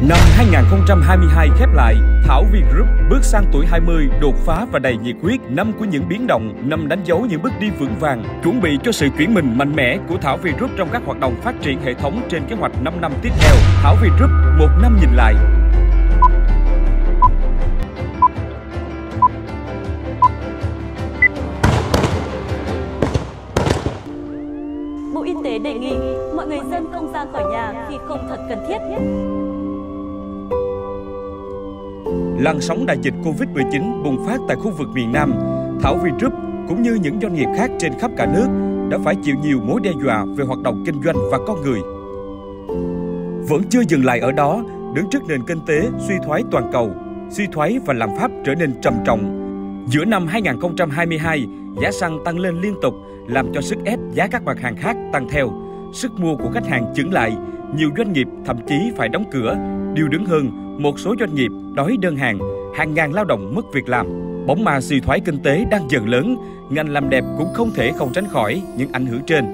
Năm 2022 khép lại, Thảo Vi Group bước sang tuổi 20 đột phá và đầy nhiệt huyết, năm của những biến động, năm đánh dấu những bước đi vững vàng, chuẩn bị cho sự chuyển mình mạnh mẽ của Thảo Vi Group trong các hoạt động phát triển hệ thống trên kế hoạch 5 năm tiếp theo. Thảo Vi Group, một năm nhìn lại. Bộ Y tế đề nghị mọi người dân không ra khỏi nhà khi không thật cần thiết. Làn sóng đại dịch Covid-19 bùng phát tại khu vực miền Nam, Thảo Vi Group cũng như những doanh nghiệp khác trên khắp cả nước đã phải chịu nhiều mối đe dọa về hoạt động kinh doanh và con người. Vẫn chưa dừng lại ở đó, đứng trước nền kinh tế suy thoái toàn cầu, suy thoái và lạm phát trở nên trầm trọng. Giữa năm 2022, giá xăng tăng lên liên tục, làm cho sức ép giá các mặt hàng khác tăng theo. Sức mua của khách hàng chững lại, nhiều doanh nghiệp thậm chí phải đóng cửa. Điều đứng hơn, một số doanh nghiệp đói đơn hàng ngàn lao động mất việc làm. Bóng ma suy thoái kinh tế đang dần lớn, ngành làm đẹp cũng không thể không tránh khỏi những ảnh hưởng trên.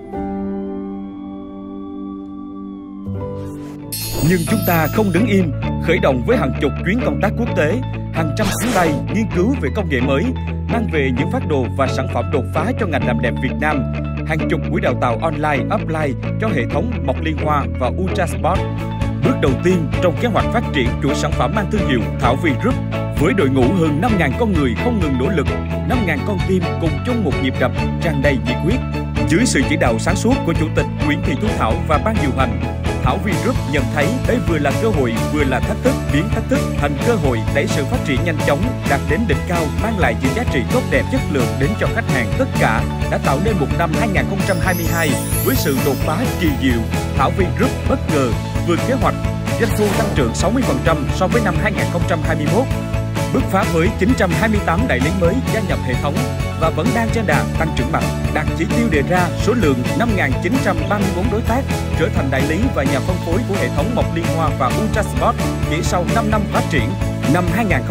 Nhưng chúng ta không đứng im, khởi động với hàng chục chuyến công tác quốc tế, hàng trăm chuyến bay nghiên cứu về công nghệ mới, mang về những phác đồ và sản phẩm đột phá cho ngành làm đẹp Việt Nam, hàng chục buổi đào tạo online, offline cho hệ thống Mộc Liên Hoa và Ultra Sport. Bước đầu tiên trong kế hoạch phát triển chuỗi sản phẩm mang thương hiệu Thảo Vi Group với đội ngũ hơn 5.000 con người không ngừng nỗ lực, 5.000 con tim cùng chung một nhịp đập tràn đầy nhiệt huyết. Dưới sự chỉ đạo sáng suốt của Chủ tịch Nguyễn Thị Thu Thảo và ban điều hành, Thảo Vi Group nhận thấy đây vừa là cơ hội vừa là thách thức, biến thách thức thành cơ hội đẩy sự phát triển nhanh chóng, đạt đến đỉnh cao, mang lại những giá trị tốt đẹp chất lượng đến cho khách hàng. Tất cả đã tạo nên một năm 2022 với sự đột phá kỳ diệu. Thảo Vi Group bất ngờ vượt kế hoạch, doanh thu tăng trưởng 60% so với năm 2021, bứt phá với 928 đại lý mới gia nhập hệ thống và vẫn đang trên đà tăng trưởng mạnh, đạt chỉ tiêu đề ra số lượng 5.934 đối tác, trở thành đại lý và nhà phân phối của hệ thống Mộc Liên Hoa và Ultra Sport chỉ sau 5 năm phát triển. Năm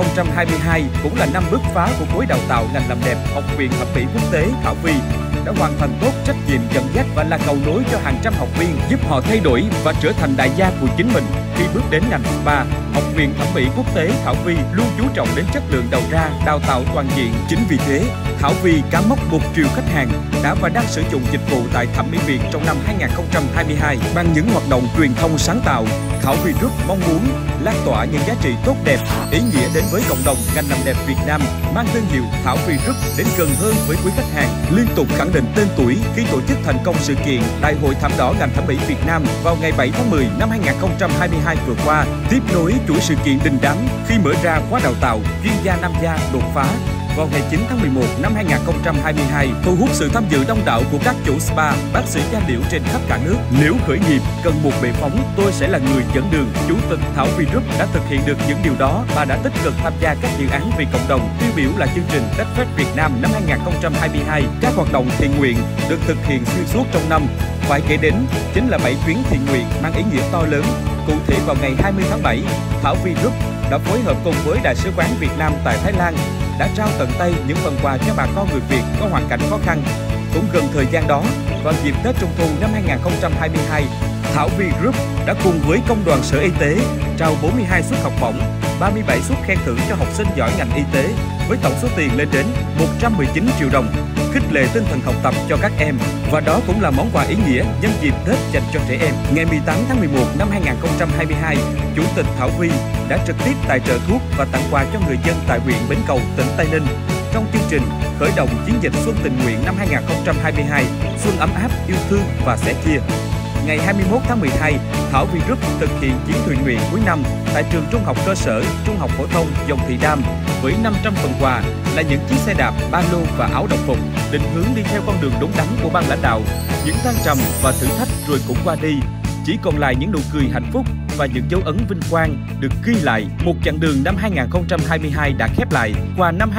2022 cũng là năm bứt phá của khối đào tạo ngành làm đẹp Học viện Thẩm mỹ Quốc tế Thảo Vi đã hoàn thành tốt trách nhiệm dẫn dắt và là cầu nối cho hàng trăm học viên, giúp họ thay đổi và trở thành đại gia của chính mình khi bước đến ngành spa. Học viện Thẩm mỹ Quốc tế Thảo Vi luôn chú trọng đến chất lượng đầu ra, đào tạo toàn diện. Chính vì thế, Thảo Vi cán mốc 1 triệu khách hàng đã và đang sử dụng dịch vụ tại Thẩm mỹ viện trong năm 2022. Bằng những hoạt động truyền thông sáng tạo, Thảo Vi Group mong muốn lan tỏa những giá trị tốt đẹp, ý nghĩa đến với cộng đồng ngành làm đẹp Việt Nam, mang thương hiệu Thảo Vi Group đến gần hơn với quý khách hàng, liên tục khẳng định tên tuổi khi tổ chức thành công sự kiện Đại hội Thảm đỏ ngành thẩm mỹ Việt Nam vào ngày 7 tháng 10 năm 2022 vừa qua, tiếp nối chuỗi sự kiện đình đám khi mở ra khóa đào tạo chuyên gia nam gia đột phá vào ngày 9 tháng 11 năm 2022, thu hút sự tham dự đông đảo của các chủ spa, bác sĩ da liễu trên khắp cả nước. Nếu khởi nghiệp cần một bệ phóng, tôi sẽ là người dẫn đường. Chủ tịch Thảo Vi Group đã thực hiện được những điều đó và đã tích cực tham gia các dự án vì cộng đồng. Tiêu biểu là chương trình TechFest Việt Nam năm 2022. Các hoạt động thiện nguyện được thực hiện xuyên suốt trong năm. Phải kể đến chính là 7 chuyến thiện nguyện mang ý nghĩa to lớn. Cụ thể vào ngày 20 tháng 7, Thảo Vi Group đã phối hợp cùng với Đại sứ quán Việt Nam tại Thái Lan đã trao tận tay những phần quà cho bà con người Việt có hoàn cảnh khó khăn. Cũng gần thời gian đó, vào dịp Tết Trung thu năm 2022, Thảo Vi Group đã cùng với Công đoàn Sở Y tế trao 42 suất học bổng, 37 suất khen thưởng cho học sinh giỏi ngành y tế với tổng số tiền lên đến 119 triệu đồng, khích lệ tinh thần học tập cho các em. Và đó cũng là món quà ý nghĩa nhân dịp Tết dành cho trẻ em. Ngày 18 tháng 11 năm 2022, Chủ tịch Thảo Vi đã trực tiếp tài trợ thuốc và tặng quà cho người dân tại huyện Bến Cầu, tỉnh Tây Ninh. Trong chương trình khởi động chiến dịch Xuân Tình Nguyện năm 2022, Xuân ấm áp, yêu thương và sẻ chia. Ngày 21 tháng 12, Thảo Vi Group thực hiện chuyến thiện nguyện cuối năm tại trường trung học cơ sở, trung học phổ thông Dòng Thị Đam với 500 phần quà là những chiếc xe đạp, ba lô và áo đồng phục, định hướng đi theo con đường đúng đắn của ban lãnh đạo. Những thăng trầm và thử thách rồi cũng qua đi, chỉ còn lại những nụ cười hạnh phúc và những dấu ấn vinh quang được ghi lại. Một chặng đường năm 2022 đã khép lại, qua năm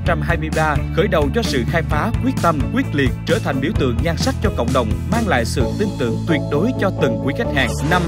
2023 khởi đầu cho sự khai phá quyết tâm, quyết liệt, trở thành biểu tượng nhan sắc cho cộng đồng, mang lại sự tin tưởng tuyệt đối cho từng quý khách hàng. Năm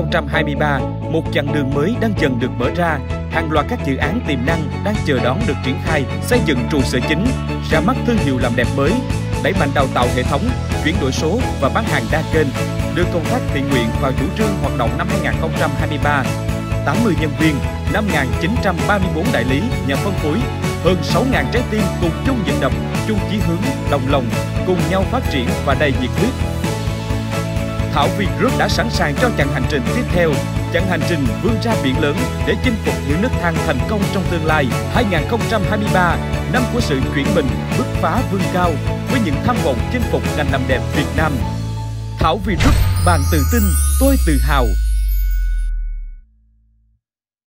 2023, một chặng đường mới đang dần được mở ra, hàng loạt các dự án tiềm năng đang chờ đón được triển khai, xây dựng trụ sở chính, ra mắt thương hiệu làm đẹp mới, đẩy mạnh đào tạo hệ thống, chuyển đổi số và bán hàng đa kênh, đưa công tác thiện nguyện vào chủ trương hoạt động năm 2023, 280 nhân viên, 5.934 đại lý, nhà phân phối, hơn 6.000 trái tim cùng chung vận động, chung chí hướng, đồng lòng, cùng nhau phát triển và đầy nhiệt huyết. Thảo Việt Group đã sẵn sàng cho chặng hành trình tiếp theo, chặng hành trình vươn ra biển lớn để chinh phục những nấc thang thành công trong tương lai. 2023, năm của sự chuyển mình, bứt phá vươn cao với những tham vọng chinh phục ngành làm đẹp Việt Nam. Thảo Việt Group, bạn tự tin, tôi tự hào.